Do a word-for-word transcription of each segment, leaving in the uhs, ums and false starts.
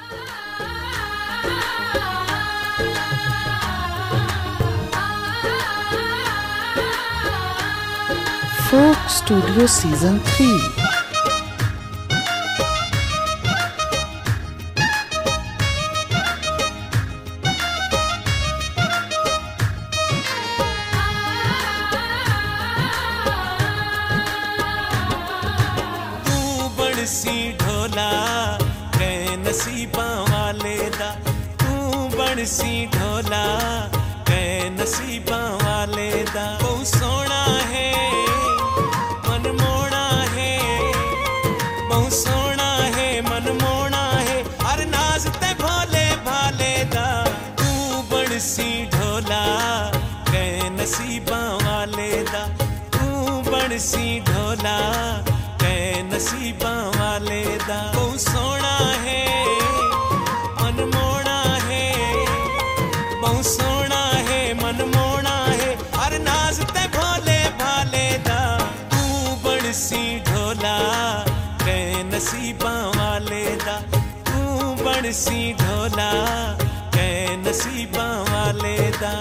Folk Studio Season three. सी ढोला कै नसीबा वाले दा, तू बन सी ढोला कै नसीबा वाले दा। बहु सोना है मनमोना है, बहु सोना है मनमोना है, हर नाज ते भोले भाले दा। तू बन सी ढोला कै नसीबा वाले दा, तू बन सी ढोला नसीबा वाले दा। बहु सोना है मनमोना है, बहु सोना है मनमोना है, हर नाज ते भोले भाले दा। तू बन सी ढोला कै नसीबा वाले दा, तू बन सी ढोला कै नसीबा वाले दा।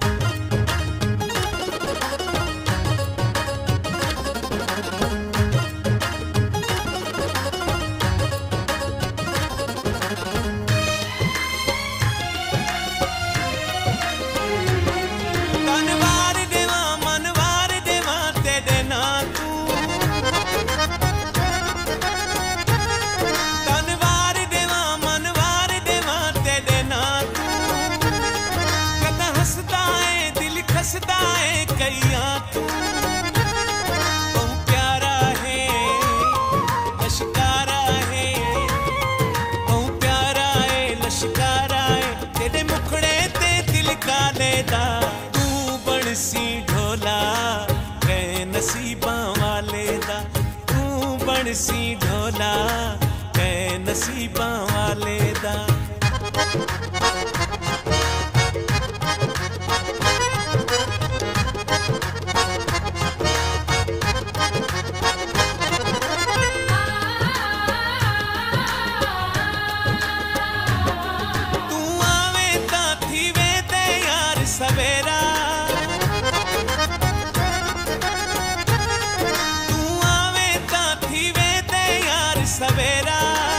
कैया तू बहु प्यारा है लश्कारा है, बहु प्यारा है लश्कारा है, तेरे मुखड़े ते दिल काले दा। तू बन सी ढोला कै नसीबा वाले दा, तू बन सी ढोला कै नसीबा वाले दा। सवेरा तू आवे ता थी वे ते यार सवेरा,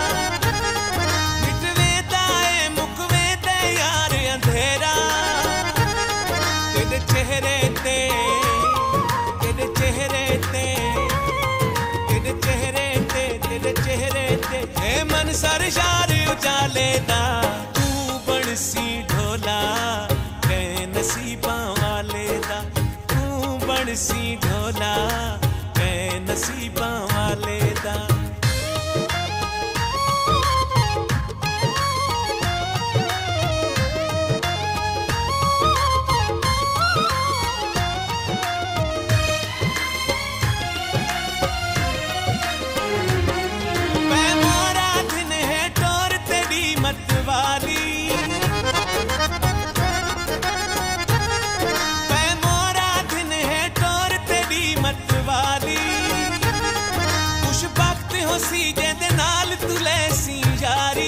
मिटवे ताए मुकवे ते यार अंधेरा। तेरे चेहरे ते तेरे चेहरे ते तेरे चेहरे ते तेरे चेहरे ते ए मन सर शार उजाले दा। तू बन सी ढोला नसीबा वाले दा, तू बन सी ढोला कै नसीबा वाले दा। मैं मोरा दिन है टोर तेरी मत वाली, सी जेदे नाल तू ले सी यारी।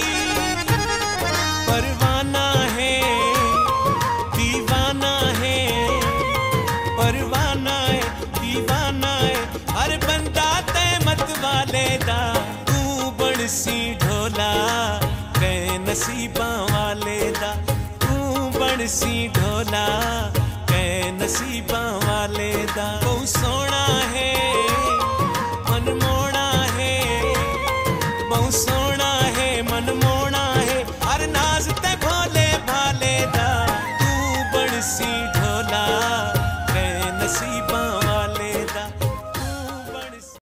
परवाना है दीवाना है, परवाना है दीवाना है, हर बंदा ते मत वाले दा। तू बन सी ढोला कै नसीबा वाले दा, तू बन सी ढोला कै नसीबा